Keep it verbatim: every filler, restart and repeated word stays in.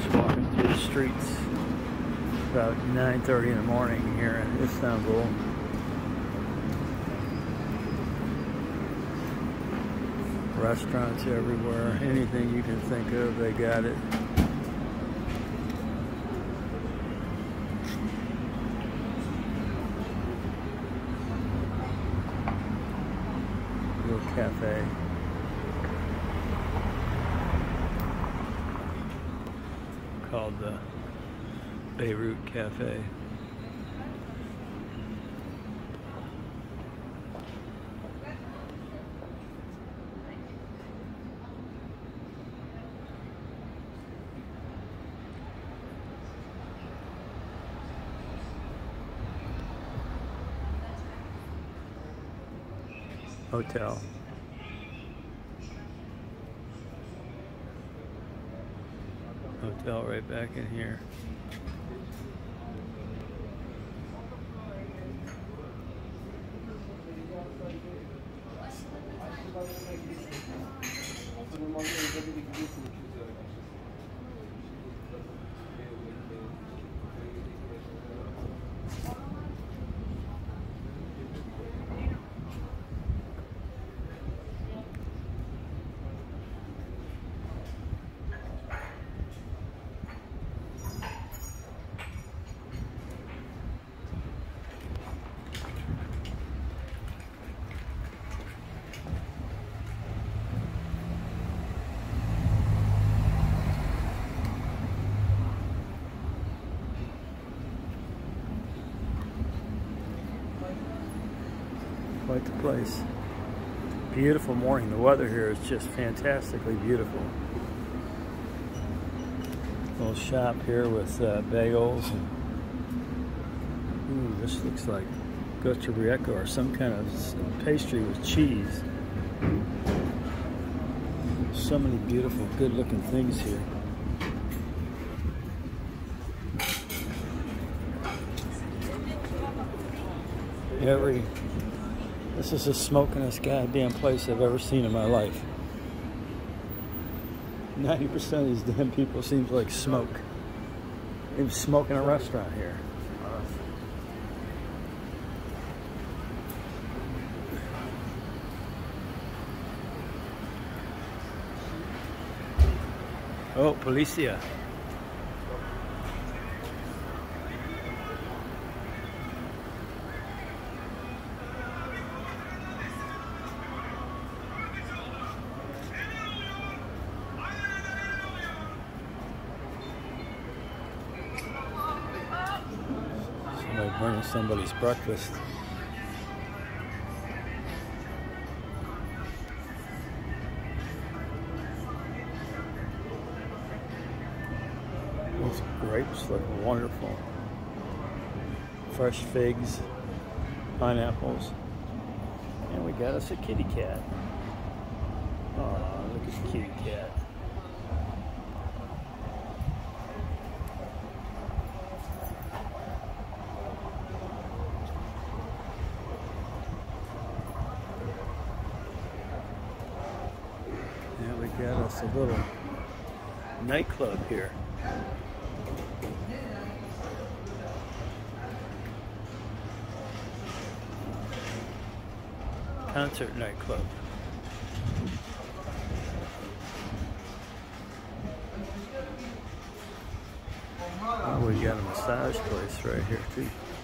walking through the streets about nine thirty in the morning here in Istanbul. Restaurants everywhere, anything you can think of, they got it. Little cafe. Called the Beirut Cafe. Hotel. Hotel right back in here. Quite the place. Beautiful morning. The weather here is just fantastically beautiful. Little shop here with uh, bagels. And, ooh, this looks like gochurieka or some kind of pastry with cheese. So many beautiful, good-looking things here. Every This is the smokingest goddamn place I've ever seen in my life. ninety percent of these damn people seems like smoke. They smoke in a restaurant here. Oh, policia. Bringing somebody's breakfast. These grapes look wonderful. Fresh figs, pineapples, and we got us a kitty cat. Oh, look at the kitty cat. We got us a little nightclub here. Concert nightclub. Oh, we got a massage place right here too.